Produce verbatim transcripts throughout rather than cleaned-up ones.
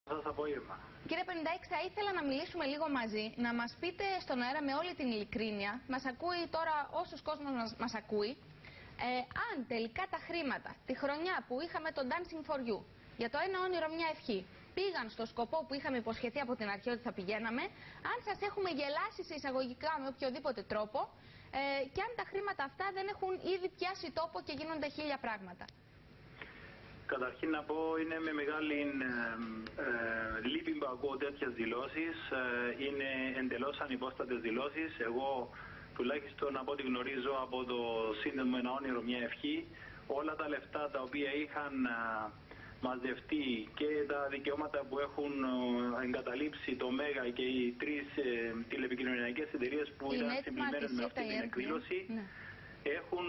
σας απόγευμα. Κύριε πενήντα έξι, θα ήθελα να μιλήσουμε λίγο μαζί, να μας πείτε στον αέρα με όλη την ειλικρίνεια, μας ακούει τώρα όσος κόσμος μας, μας ακούει, ε, αν τελικά τα χρήματα, τη χρονιά που είχαμε το Dancing for You, για το ένα όνειρο μια ευχή, πήγαν στο σκοπό που είχαμε υποσχεθεί από την αρχή ότι θα πηγαίναμε, αν σας έχουμε γελάσει σε εισαγωγικά με οποιοδήποτε τρόπο, ε, και αν τα χρήματα αυτά δεν έχουν ήδη πιάσει τόπο και γίνονται χίλια πράγματα. Καταρχήν να πω, είναι με μεγάλη ε, ε, λύπη που ακούω τέτοιες δηλώσεις. Ε, είναι εντελώς ανυπόστατες δηλώσεις. Εγώ τουλάχιστον από ό,τι γνωρίζω από το σύνδεσμο Ένα Όνειρο Μια Ευχή, όλα τα λεφτά τα οποία είχαν ε, μαζευτεί και τα δικαιώματα που έχουν ε, εγκαταλείψει το Μέγα και οι τρεις ε, τηλεπικοινωνιακές εταιρείες που είναι ήταν συμπλημένες με αυτή την εκδήλωση, ναι. Έχουν,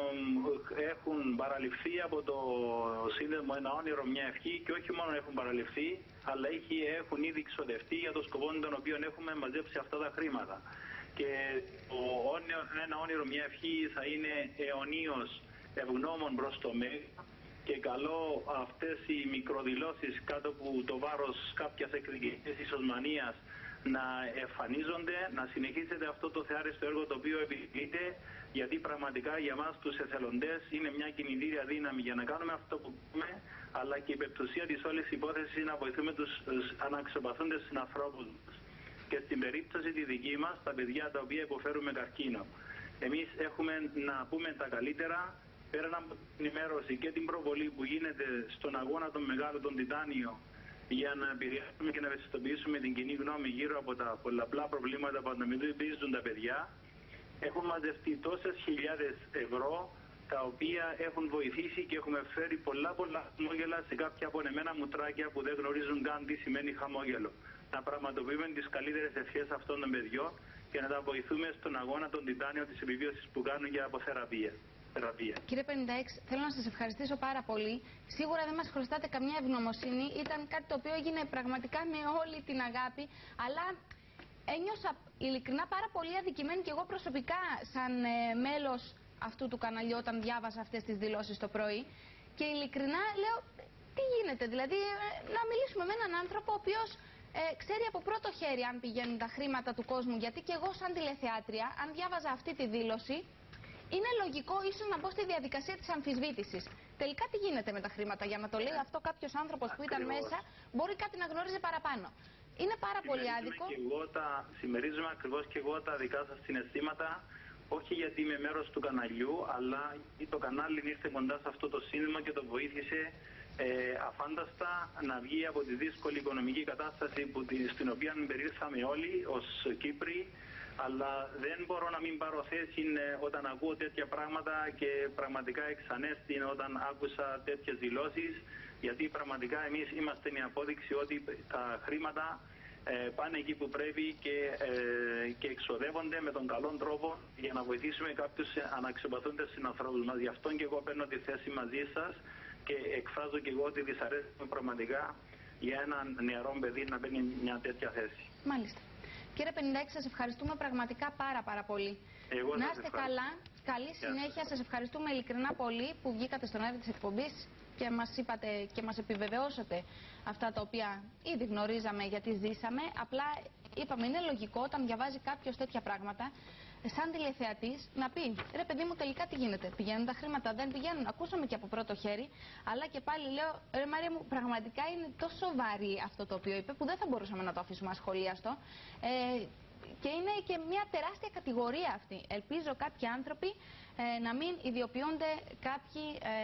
έχουν παραληφθεί από το σύνδεσμο Ένα Όνειρο Μια Ευχή, και όχι μόνο έχουν παραληφθεί, αλλά έχουν ήδη ξοδευτεί για το σκοπό τον οποίο έχουμε μαζέψει αυτά τα χρήματα. Και το Ένα Όνειρο Μια Ευχή θα είναι αιωνίως ευγνώμων προς το Μέγα, και καλό αυτές οι μικροδηλώσεις κάτω από το βάρος κάποιας εκδικητικής ισοσμανίας να εμφανίζονται, να συνεχίσετε αυτό το θεάριστο έργο το οποίο επιχειρείτε, γιατί πραγματικά για μας τους εθελοντές είναι μια κινητήρια δύναμη για να κάνουμε αυτό που πούμε, αλλά και η υπερτουσία της όλης υπόθεσης είναι να βοηθούμε τους αναξιοπαθούντες συνανθρώπους μας. Και στην περίπτωση τη δική μας, τα παιδιά τα οποία υποφέρουν με καρκίνο. Εμείς έχουμε να πούμε τα καλύτερα, πέραν από την ενημέρωση και την προβολή που γίνεται στον αγώνα των μεγάλων, των Τιτάνιο, για να επηρεάσουμε και να ευαισθητοποιήσουμε την κοινή γνώμη γύρω από τα πολλαπλά προβλήματα που αντιμετωπίζουν τα παιδιά. Έχουν μαζευτεί τόσες χιλιάδες ευρώ, τα οποία έχουν βοηθήσει και έχουμε φέρει πολλά πολλά χαμόγελα σε κάποια απονεμένα μουτράκια που δεν γνωρίζουν καν τι σημαίνει χαμόγελο. Να πραγματοποιούμε τις καλύτερες ευχές αυτών των παιδιών και να τα βοηθούμε στον αγώνα των Τιτάνιων της επιβίωσης που κάνουν για αποθεραπεία. Θεραπεία. Κύριε πενήντα έξι, θέλω να σας ευχαριστήσω πάρα πολύ. Σίγουρα δεν μας χρωστάτε καμιά ευγνωμοσύνη. Ήταν κάτι το οποίο έγινε πραγματικά με όλη την αγάπη. Αλλά ένιωσα ειλικρινά πάρα πολύ αδικημένη και εγώ προσωπικά, σαν ε, μέλος αυτού του καναλιού, όταν διάβασα αυτές τις δηλώσεις το πρωί. Και ειλικρινά λέω, τι γίνεται, δηλαδή ε, να μιλήσουμε με έναν άνθρωπο ο οποίος ε, ξέρει από πρώτο χέρι αν πηγαίνουν τα χρήματα του κόσμου. Γιατί και εγώ, σαν τηλεθεάτρια, αν διάβαζα αυτή τη δήλωση, είναι λογικό ίσως να μπω στη διαδικασία της αμφισβήτησης. Τελικά τι γίνεται με τα χρήματα, για να το λέει αυτό κάποιος άνθρωπος που ήταν μέσα, μπορεί κάτι να γνώριζε παραπάνω. Είναι πάρα πολύ άδικο. Και εγώ τα, συμμερίζομαι ακριβώς και εγώ τα δικά σας συναισθήματα, όχι γιατί είμαι μέρος του καναλιού, αλλά γιατί το κανάλι ήρθε κοντά σε αυτό το σύνδεσμο και το βοήθησε ε, αφάνταστα να βγει από τη δύσκολη οικονομική κατάσταση που, στην οποία περίλθαμε όλοι ως Κύπροι. Αλλά δεν μπορώ να μην πάρω θέση όταν ακούω τέτοια πράγματα, και πραγματικά εξανέστη όταν άκουσα τέτοιες δηλώσεις, γιατί πραγματικά εμείς είμαστε μια απόδειξη ότι τα χρήματα ε, πάνε εκεί που πρέπει και, ε, και εξοδεύονται με τον καλό τρόπο για να βοηθήσουμε κάποιους αναξιοπαθούντες συνανθρώπους μας. Γι' αυτό και εγώ παίρνω τη θέση μαζί σας και εκφράζω και εγώ ότι δυσαρέσκομαι πραγματικά για έναν νεαρό παιδί να παίρνει μια τέτοια θέση. Μάλιστα. Κύριε πενήντα έξι, σας ευχαριστούμε πραγματικά πάρα πάρα πολύ. Εγώ να είστε καλά, καλή συνέχεια, σας ευχαριστούμε ειλικρινά πολύ που βγήκατε στον αέρα της εκπομπής και μας είπατε και μας επιβεβαιώσατε αυτά τα οποία ήδη γνωρίζαμε γιατί ζήσαμε. Απλά είπαμε, είναι λογικό όταν διαβάζει κάποιος τέτοια πράγματα, σαν τηλεθεατής, να πει, ρε παιδί μου, τελικά τι γίνεται, πηγαίνουν τα χρήματα, δεν πηγαίνουν. Ακούσαμε και από πρώτο χέρι, αλλά και πάλι λέω, ρε Μαρία μου, πραγματικά είναι τόσο βαρύ αυτό το οποίο είπε, που δεν θα μπορούσαμε να το αφήσουμε ασχολίαστο. Ε, και είναι και μια τεράστια κατηγορία αυτή. Ελπίζω κάποιοι άνθρωποι ε, να μην ιδιοποιούνται κάποιοι,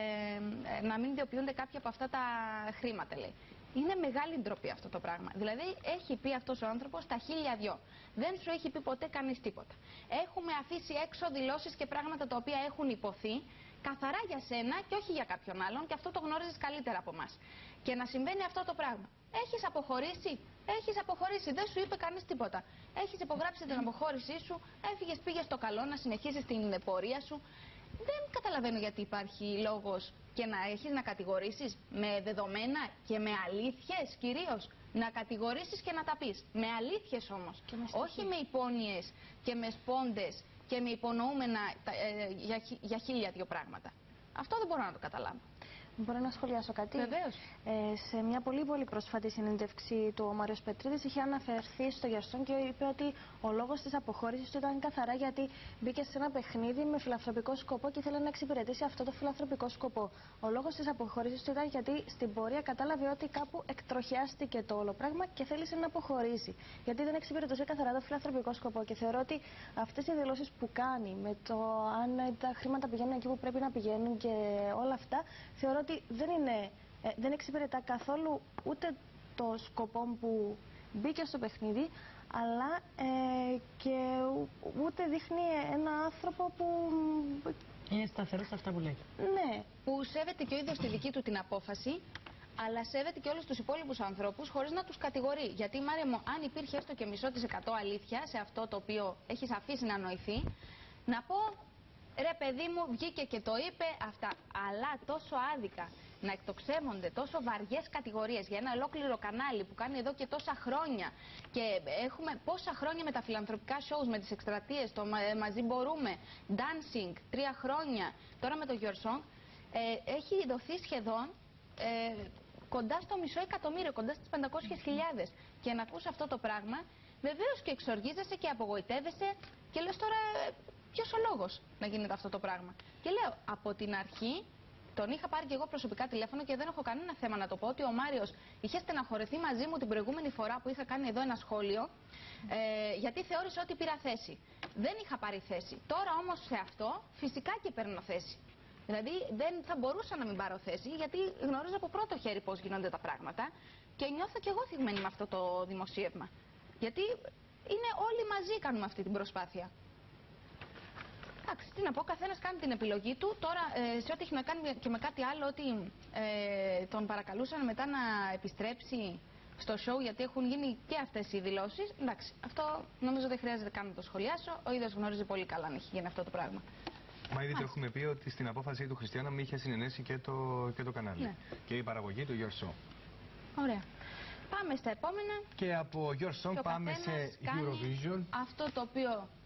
ε, να μην ιδιοποιούνται κάποιοι από αυτά τα χρήματα, λέει. Είναι μεγάλη ντροπή αυτό το πράγμα. Δηλαδή, έχει πει αυτός ο άνθρωπος τα χίλια δυο. Δεν σου έχει πει ποτέ κανείς τίποτα. Έχουμε αφήσει έξω δηλώσεις και πράγματα τα οποία έχουν υποθεί καθαρά για σένα και όχι για κάποιον άλλον, και αυτό το γνώριζες καλύτερα από εμάς. Και να συμβαίνει αυτό το πράγμα. Έχεις αποχωρήσει. Έχεις αποχωρήσει. Δεν σου είπε κανείς τίποτα. Έχεις υπογράψει την αποχώρησή σου, έφυγες, πήγες στο καλό να συνεχίσεις την πορεία σου. Δεν καταλαβαίνω γιατί υπάρχει λόγος και να έχεις να κατηγορήσεις με δεδομένα και με αλήθειες κυρίως. Να κατηγορήσεις και να τα πεις. Με αλήθειες όμως. Όχι με υπόνοιες και με σπόντες και με υπονοούμενα ε, για, για χίλια δύο πράγματα. Αυτό δεν μπορώ να το καταλάβω. Μπορώ να σχολιάσω κάτι? Βεβαίως. Ε, σε μια πολύ πολύ πρόσφατη συνέντευξη του ο Μάριος Πετρίδης είχε αναφερθεί στο Γερσόν και είπε ότι ο λόγος της αποχώρησης του ήταν καθαρά γιατί μπήκε σε ένα παιχνίδι με φιλανθρωπικό σκοπό και ήθελε να εξυπηρετήσει αυτό το φιλανθρωπικό σκοπό. Ο λόγος της αποχώρησης του ήταν γιατί στην πορεία κατάλαβε ότι κάπου εκτροχιάστηκε το όλο πράγμα και θέλησε να αποχωρήσει. Γιατί δεν εξυπηρετούσε καθαρά το φιλανθρωπικό σκοπό. Και θεωρώ ότι αυτές οι δηλώσεις που κάνει με το αν τα χρήματα πηγαίνουν εκεί που πρέπει να πηγαίνουν και όλα αυτά, θεωρώ ότι δεν, είναι, ε, δεν εξυπηρετά καθόλου ούτε το σκοπό που μπήκε στο παιχνίδι, αλλά ε, και ούτε δείχνει ένα άνθρωπο που... Είναι σταθερός σε αυτά που λέει. Ναι. Που σέβεται και ο ίδιος τη δική του την απόφαση, αλλά σέβεται και όλους τους υπόλοιπους ανθρώπους χωρίς να τους κατηγορεί. Γιατί, Μάρια μου, αν υπήρχε έστω και μισό της εκατό αλήθεια σε αυτό το οποίο έχεις αφήσει να νοηθεί, να πω, ρε παιδί μου, βγήκε και το είπε αυτά. Αλλά τόσο άδικα να εκτοξεύονται τόσο βαριές κατηγορίες για ένα ολόκληρο κανάλι που κάνει εδώ και τόσα χρόνια και έχουμε πόσα χρόνια με τα φιλανθρωπικά shows, με τις εκστρατείες, το Μαζί Μπορούμε, Dancing, τρία χρόνια, τώρα με το Your Song, ε, έχει δοθεί σχεδόν ε, κοντά στο μισό εκατομμύριο, κοντά στις πεντακόσιες χιλιάδες. Και να ακούς αυτό το πράγμα, βεβαίως και εξοργίζεσαι και απογοητεύεσαι και λες τώρα ε, ποιος ο λόγος να γίνεται αυτό το πράγμα. Και λέω, από την αρχή τον είχα πάρει και εγώ προσωπικά τηλέφωνο και δεν έχω κανένα θέμα να το πω ότι ο Μάριος είχε στεναχωρεθεί μαζί μου την προηγούμενη φορά που είχα κάνει εδώ ένα σχόλιο, ε, γιατί θεώρησε ότι πήρα θέση. Δεν είχα πάρει θέση. Τώρα όμως σε αυτό φυσικά και παίρνω θέση. Δηλαδή δεν θα μπορούσα να μην πάρω θέση, γιατί γνωρίζω από πρώτο χέρι πώς γίνονται τα πράγματα και νιώθω και εγώ θυγμένη με αυτό το δημοσίευμα. Γιατί είναι όλοι μαζί κάνουμε αυτή την προσπάθεια. Εντάξει, τι να πω, καθένας κάνει την επιλογή του. Τώρα, ε, σε ό,τι έχει να κάνει και με κάτι άλλο, ότι ε, τον παρακαλούσαν μετά να επιστρέψει στο show, γιατί έχουν γίνει και αυτές οι δηλώσεις. Εντάξει, αυτό νομίζω δεν χρειάζεται καν να το σχολιάσω. Ο ίδιος γνωρίζει πολύ καλά αν έχει γίνει αυτό το πράγμα. Μα ήδη το έχουμε πει ότι στην απόφαση του Χριστιανού με είχε συνενέσει και το, και το κανάλι. Ναι. Και η παραγωγή του Your Song. Ωραία. Πάμε στα επόμενα. Και από Your Song πάμε σε Eurovision. Αυτό το οποίο